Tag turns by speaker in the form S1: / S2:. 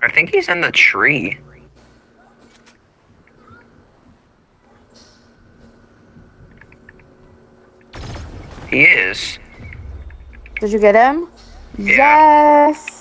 S1: I think he's in the tree. He is.
S2: Did you get him?
S1: Yeah.
S2: Yes.